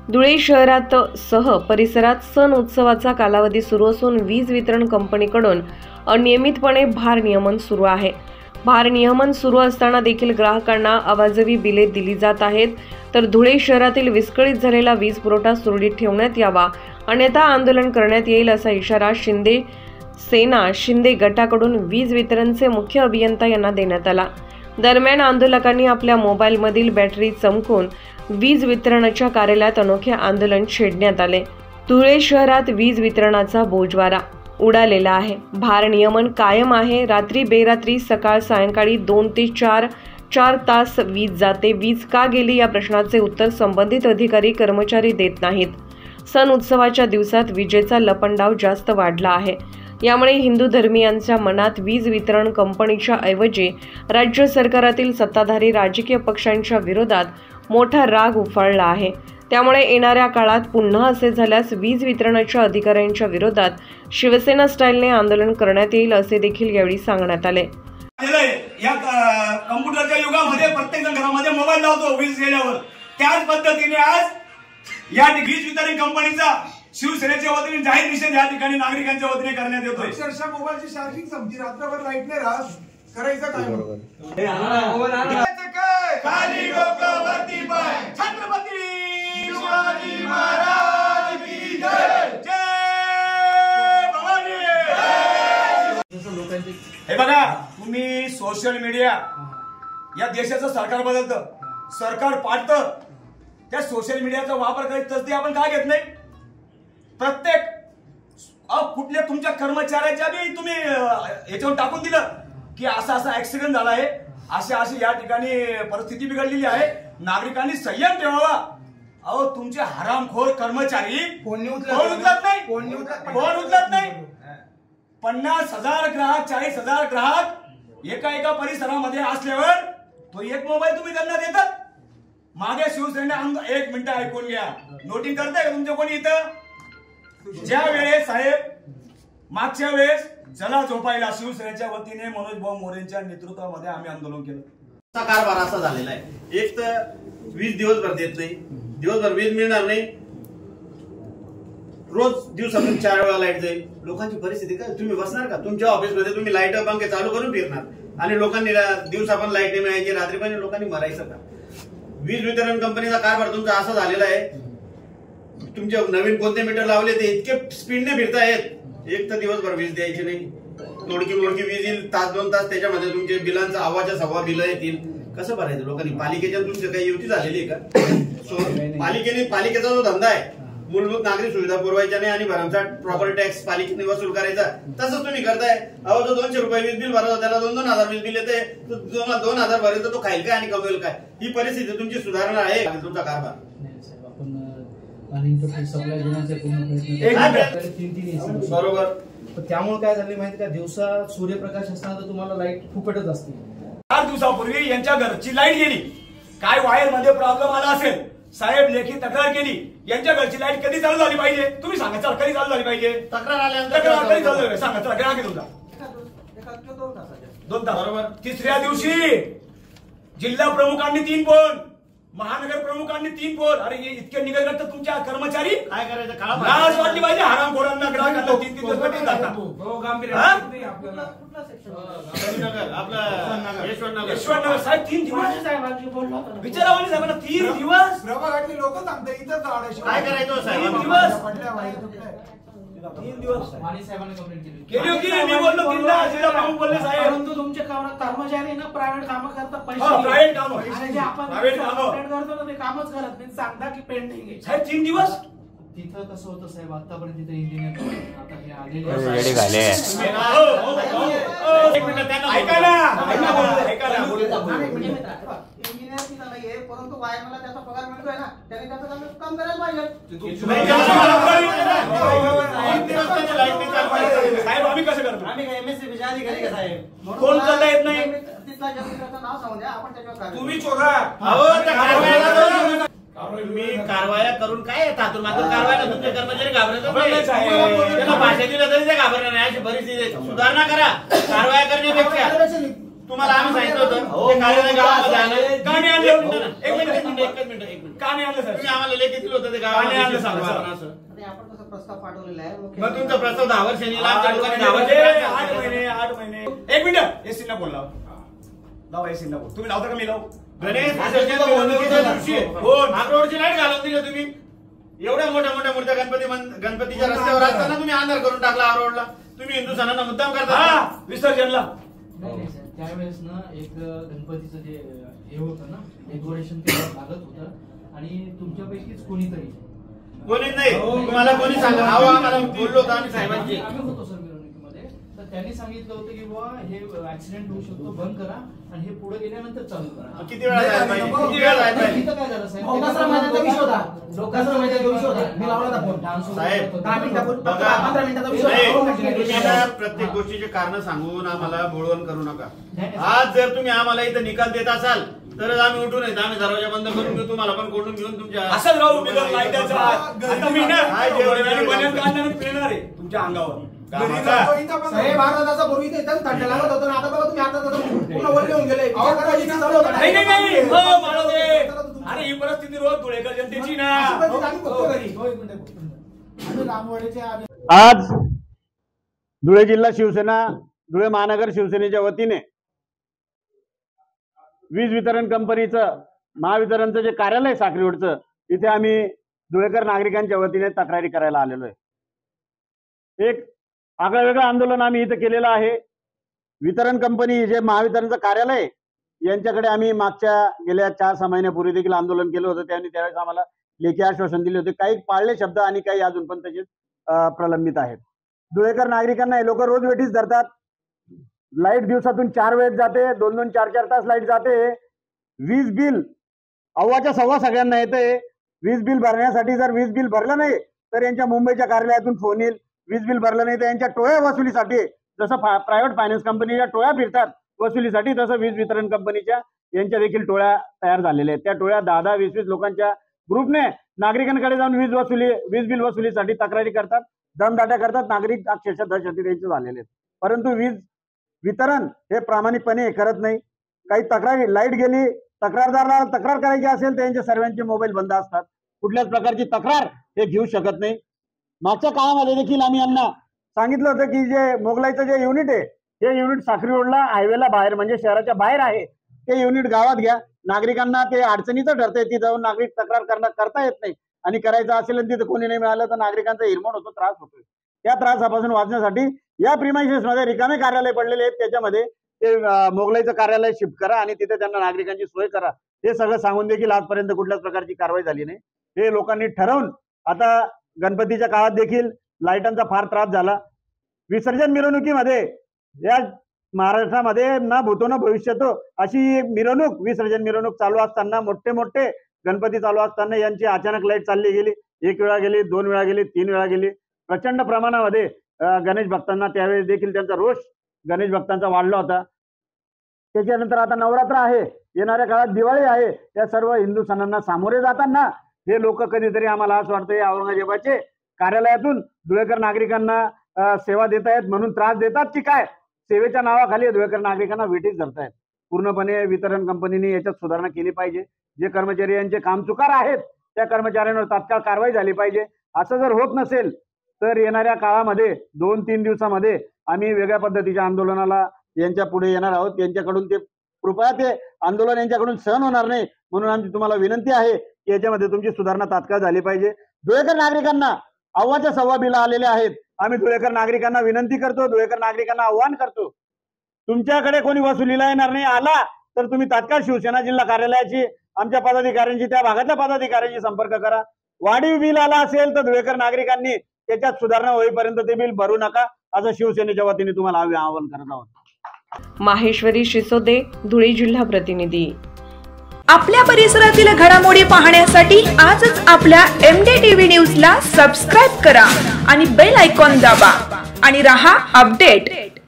धुळे शहरात सह परिसरात सण उत्सवाचा कालावधी सुरू असून वीज वितरण कंपनीकडून अनियमितपणे भार नियमन सुरू आहे। भार नियमन सुरू असताना देखील ग्राहकांना अवाजवी बिले दिली जात आहेत। तर धुळे शहरातील विस्कळीत झालेला वीज पुरवठा सुरळीत ठेवण्यात यावा, अन्यथा आंदोलन करण्यात येईल असा इशारा शिंदे गटाकडून वीज वितरणचे मुख्य अभियंता यांना देण्यात आला। दरम्यान आंदोलकांनी आपल्या मोबाईलमधील बॅटरी चमकून वीज वितरणाच्या कार्यालयात अनोखे आंदोलन छेडण्यात आले। धुळे शहरात वीज वितरणाचा बोजवारा उडालेला आहे। भार नियमन कायम आहे। रात्री बेरात्री सकाळ सायंकाळी 2 ते 4 तास वीज जाते। वीज का गेली या प्रश्नाचे उत्तर संबंधित अधिकारी कर्मचारी देत नाहीत। सण उत्सवाच्या दिवसात विजेचा लपंडाव जास्त वाढला आहे। यामुळे हिंदू धर्मीयांच्या मनात वीज वितरण कंपनीच्या ऐवजी राज्य सरकारातील सत्ताधारी राजकीय पक्षांच्या विरोधात मोठा राग उफाळला आहे। त्यामुळे येणाऱ्या काळात पुन्हा असे झाल्यास वीज वितरणाच्या अधिकाऱ्यांच्या विरोधात शिवसेना स्टाईलने आंदोलन करण्यात येईल असे देखील यावेळी सांगण्यात आले। या कम्प्युटरच्या युगामध्ये प्रत्येक जण घरामध्ये मोबाईल लावतो वीज गेल्यावर। त्याच पद्धतीने आज या वीज वितरण कंपनीचा शिवसेनेच्या वतीने जाहीर निषेध या ठिकाणी नागरिकांच्या वतीने करण्यात येतोय। अक्षरशः मोबाईलची चार्जिंग संपली, रात्रभर लाईट नाही राहत, करायचं काय? खाली डोकं वरती पाय, छत्रपती शिवाजी महाराज की जय, जय भवानी। हे बघा, तुम्ही सोशल मीडिया या देशाचं सरकार बदलतं, सरकार पाडतं, त्या सोशल मीडियाचा वापर करीत तसदी आपण काय घेत नाही? प्रत्येक कुठल्या तुमच्या कर्मचाऱ्याच्या बी तुम्ही याच्यावर टाकून दिलं की असा ऍक्सिडेंट झाला आहे, अशी या ठिकाणी परिस्थिती बिघडलेली आहे, नागरिकांनी संयम ठेवावा। अहो, तुमचे हरामखोर कर्मचारी फोन उचलत नाही। 50,000 ग्राहक, 40,000 ग्राहक एका परिसरामध्ये असल्यावर तो एक मोबाईल तुम्ही त्यांना देतात। मागे शिवसेने 1 मिनिट ऐकून घ्या, नोटिंग करताय का तुमच्या कोणी इथं? ज्या वेळेस साहेब मागच्या वेळेस चला झोपायला शिवसेनेच्या वतीने मनोज भाऊ मोरेंच्या नेतृत्वामध्ये आम्ही आंदोलन केलं। कारभार असा झालेला आहे, एक तर वीज दिवसभर देत नाही, दिवसभर वीज मिळणार नाही, रोज दिवसातून 4 वेळा लाईट जाईल। लोकांची परिस्थिती काय? तुम्ही बसणार का तुमच्या ऑफिसमध्ये? तुम्ही लाईट पंखे चालू करून फिरणार आणि लोकांनी दिवसा पण लाईट नाही मिळायची, रात्री पण लोकांनी मरायचं का? वीज वितरण कंपनीचा कारभार तुमचा असा झालेला आहे, तुमचे नवीन कोणते मीटर लावले ते इतके स्पीडने फिरतायत, एक तर दिवसभर वीज द्यायची नाही, मोडकी वीज येईल, 1-2 तास त्याच्यामध्ये तुमचे बिलांचा आवाच्या सव्वा बिलं येतील। कसं भरायचं लोकांनी? पालिकेच्या तुमची काही युती झालेली आहे का? पालिकेचा जो धंदा आहे मूलभूत नागरिक सुविधा पुरवायच्या नाही आणि भरमसाठ प्रॉपर्टी टॅक्स पालिकेने वसूल करायचा, तसंच तुम्ही करताय। अहो, जो 200 रुपये वीज बिल भरत त्याला 2,000 वीज बिल येते, 2,000 भरेल तर तो खाईल काय आणि कमवेल काय? ही परिस्थिती तुमची सुधारणा आहे तुमचा कारभार? बरोबर। त्यामुळे काय झाले माहिती का, दिवसा सूर्यप्रकाश असताना तर तुम्हाला लाईट फुकटच असते। 4 दिवसापूर्वी यांच्या घरची लाईट गेली, काय वायर मध्ये प्रॉब्लेम आला असेल, साहेब लेखी तक्रार केली। यांच्या घरची लाईट कधी चालू झाली पाहिजे तुम्ही सांगा, चला कधी चालू झाली पाहिजे? तक्रार आल्यानंतर कधी चालू झाली सांगा, चला ग्राहक तुमचा 2 तास बरोबर। तिसऱ्या दिवशी जिल्हा प्रमुखांनी 3 फोन, महानगर प्रमुखांनी 3 फोन। अरे हे इतके निघत तर तुमच्या कर्मचारी काय करायचं? लाज वाटली पाहिजे हरामखोरांना, ग्राहकांना 3 दिवस कधी जातात? यशवंतनगर साहेब 3 दिवस विचारावानी साहेबांना 3 दिवस प्रभागातली लोक सांगतात इथं काय करायचं साहेब? 3 दिवस केली होती। मी बोललो जिल्हा प्रमुख बोलले साहेब, परंतु तुमचे कर्मचारी ना प्रायव्हेट कामं करतात, प्रायव्हेट काम जे आपण करतो ना ते कामच करत नाही, सांगता की पेंडिंग आहे साहेब 3 दिवस। तिथं कसं होतं साहेब, आतापर्यंत तिथे इंजिनियर आता हे आलेले परंतु वायरमॅनला त्याचा पगार मिळतोय ना, त्याने त्याचं काम करायला पाहिजे। साहेब आम्ही कसं करतो? आम्ही काय MSC अधिकारी का साहेब? कोण करता येत नाही? तिथला जमीनचं नाव सांगू द्या, आपण त्याच्यावर तुम्ही चोरा। मी कारवाया करून काय येतात मात्र कारवाया तुमचे कर्मचारी घाबरत नाही, भाषा दिलं तरी ते घाबरणार नाही। अशी परिस्थिती सुधारणा करा कारवाया करण्यापेक्षा। तुम्हाला आम्ही सांगितलं होतं ते कार्यालय गावामध्ये आणलं. का नाही आणलं? एक मिनिट का नाही आणलं सर? तुम्ही आम्हाला लेखी दिलं होतं ते का नाही आणलं गावामध्ये सांगा असं. आणि आपण तसा प्रस्ताव पाठवलेला आहे मग तुमचा प्रस्ताव 10 वर्षांनी लांब आठ लोकांनी महिने 10 म्हणजे वर्ष 8 महिने 8 महिने. एक मिनिट एसीला बोल लाव एसीला बोल. तुम्ही लावता का मी लावू? गणेश विसर्जन मिरवणुकीच्या दिवशी रोडची लाईट घालून दिली तुम्ही. एवढ्या मोठ्या मूर्त्या गणपतीच्या रस्त्यावर असताना तुम्ही अंधार करून टाकला हा रोडला. तुम्ही हिंदू सणांना मुद्दाम करता. विसर्जनला नाही सर, त्यावेळेस ना एक गणपतीचं जे हे होतं ना डेकोरेशन करावं लागत होतं आणि तुमच्यापैकीच कोणीतरी कोणीच नाही तुम्हाला कोणी सांगा आम्हाला बोललो होतो आम्ही साहेबांची. आम्ही होतो सर मिरवणुकीमध्ये, तर त्यांनी सांगितलं होतं की बुवा हे ऍक्सिडेंट होऊ शकतो, बंद करा आणि हे पुढे गेल्यानंतर चालू करा. किती वेळा जायला पाहिजे? किती वेळा जायला पाहिजे? इथं काय झालं साहेब? दसरा महिन्याचा विषय होता. दसरा महिन्याचा विषय होता. मी लावला होता फोन. डान्स साहेब, 10 मिनिटापूर्वी बघा 15 मिनिटाचा विषय नाही, होता. तुम्ही ना प्रत्येक गोष्टीचे कारण सांगून आम्हाला बोलवण करू नका. आज जर तुम्ही आम्हाला इथं निकाल देत असाल तरच आम्ही उठून येतो. आम्ही दरवाजा बंद करून घेऊ, तुम्हाला पण कोंडून घेऊन तुमच्या असंच राहू मी जर लाईटाचा आता मी ना काय जेवण आणि बनियान काढणार आणि पिळणार आहे तुमच्या अंगावर. साहेब अर्धा तासापूर्वी ते एकदम थंड लागत होतं आणि आता बघा तुम्ही अर्धा तासापूर्वी पूर्ण वर घेऊन गेले. विचार करा, विचार चालू होता. नाही नाही नाही हो महाराज अरे ही परिस्थिती रोज धुळेकर जनतेची ना. अशी परिस्थिती आम्ही बघतो घरी. आणि रामवाडीचे आज धुळे जिल्हा शिवसेना, धुळे महानगर शिवसेनेच्या वतीने वीज वितरण कंपनीचं महावितरणचं जे कार्यालय साखरी रोडचं तिथे आम्ही धुळेकर नागरिकांच्या वतीने तक्रारी करायला आलेलो आहे. एक आगळं वेगळं आंदोलन आम्ही इथं केलेलं आहे. वितरण कंपनी जे महावितरणचं कार्यालय यांच्याकडे आम्ही गेल्या 4-6 महिन्यापूर्वी देखील आंदोलन केलं होतं. त्यावेळेस आम्हाला लेखी आश्वासन दिले होते. काही पाळले शब्द आणि काही अजून पण तसेच प्रलंबित आहेत. धुळेकर नागरिकांना हे लोक रोज वेठीस धरतात. लाईट दिवसातून 4 वेळेस जाते, 2-2, 4-4 तास लाईट जाते. वीज बिल अव्वाच्या सव्वा सगळ्यांना येते. वीज बिल भरण्यासाठी जर वीज बिल भरलं नाही तर यांच्या मुंबईच्या कार्यालयातून फोन येईल. वीज बिल भरलं नाही तर यांच्या टोळ्या वसुलीसाठी, जसं प्रायव्हेट फायनान्स कंपनीच्या टोळ्या फिरतात वसुलीसाठी, तसं वीज वितरण कंपनीच्या यांच्या देखील टोळ्या तयार झालेल्या आहेत. त्या टोळ्या 10-10, 20-20 लोकांच्या ग्रुपने नागरिकांकडे जाऊन वीज बिल वसुलीसाठी तक्रारी करतात, दमदाट्या करतात. नागरिक अक्षरशः दहशती त्यांचे झालेले आहेत. परंतु वीज वितरण हे प्रामाणिकपणे करत नाही. काही तक्रारी, लाईट गेली, तक्रारदाराला तक्रार करायची असेल तर यांचे सर्वांचे मोबाईल बंद असतात. कुठल्याच प्रकारची तक्रार हे घेऊ शकत नाही. मागच्या काळामध्ये देखील आम्ही यांना सांगितलं होतं की जे मोगलाईचं जे युनिट आहे हे युनिट साखरी रोडला हायवेला बाहेर म्हणजे शहराच्या बाहेर आहे, ते युनिट गावात घ्या. नागरिकांना ते अडचणीचं ठरतंय. ती जाऊन नागरिक तक्रार करता येत नाही आणि करायचं असेल तिथे कोणी नाही मिळालं तर नागरिकांचा हिरमोड होतो, त्रास होतोय. त्या त्रासापासून वाचण्यासाठी या प्रिमायसेस मध्ये रिकामे कार्यालय पडलेले आहेत, त्याच्यामध्ये ते मोगलाईचं कार्यालय शिफ्ट करा आणि तिथे त्यांना नागरिकांची सोय करा. हे सगळं सांगून देखील आजपर्यंत कुठल्याच प्रकारची कारवाई झाली नाही. हे लोकांनी ठरवून आता गणपतीच्या काळात देखील लाईटांचा फार त्रास झाला. विसर्जन मिरवणुकीमध्ये या महाराष्ट्रामध्ये ना भूतो ना भविष्यतो अशी मिरवणूक, विसर्जन मिरवणूक चालू असताना, मोठे गणपती चालू असताना यांची अचानक लाईट चालली गेली. 1 वेळा गेली, 2 वेळा गेली, 3 वेळा गेली. प्रचंड प्रमाणामध्ये गणेश भक्तांना त्यावेळेस देखील त्यांचा रोष गणेश भक्तांचा वाढला होता. त्याच्यानंतर आता नवरात्र आहे, येणाऱ्या काळात दिवाळी आहे. या सर्व हिंदू सणांना सामोरे जाताना हे लोक कधीतरी आम्हाला असं वाटतं या औरंगजेबाचे कार्यालयातून धुळेकर नागरिकांना सेवा देत आहेत म्हणून त्रास देतात की काय, सेवेच्या नावाखाली धुळेकर नागरिकांना वेठीस धरतायत. पूर्णपणे वितरण कंपनीने याच्यात सुधारणा केली पाहिजे. जे कर्मचारी यांचे कामचुकार आहेत त्या कर्मचाऱ्यांवर तात्काळ कारवाई झाली पाहिजे. असं जर होत नसेल तर येणाऱ्या काळामध्ये 2-3 दिवसामध्ये आम्ही वेगळ्या पद्धतीच्या आंदोलनाला यांच्या पुढे येणार आहोत. यांच्याकडून ते कृपया ते आंदोलन यांच्याकडून सहन होणार नाही म्हणून आमची तुम्हाला विनंती आहे की याच्यामध्ये तुमची सुधारणा तात्काळ झाली पाहिजे. धुळेकर नागरिकांना अव्वाच्या सव्वा बिल आलेले आहेत. आम्ही धुळेकर नागरिकांना विनंती करतो, धुळेकर नागरिकांना आव्हान करतो, तुमच्याकडे कोणी वसुलीला येणार नाही, आला तर तुम्ही तात्काळ शिवसेना जिल्हा कार्यालयाची, आमच्या पदाधिकाऱ्यांची, त्या भागातल्या पदाधिकाऱ्यांशी संपर्क करा. वाढीव बिल आला असेल तर धुळेकर नागरिकांनी त्याच्यात सुधारणा होईपर्यंत ते बिल भरू नका, असं शिवसेनेच्या वतीने तुम्हाला आवाहन करत आहोत. माहेश्वरी शिसोदे, धुळे जिल्हा प्रतिनिधी. आपल्या परिसरातील घडामोडी पाहण्यासाठी आजच आपल्या MDTV न्यूजला सबस्क्राईब करा आणि बेल आयकॉन दाबा आणि रहा अपडेट.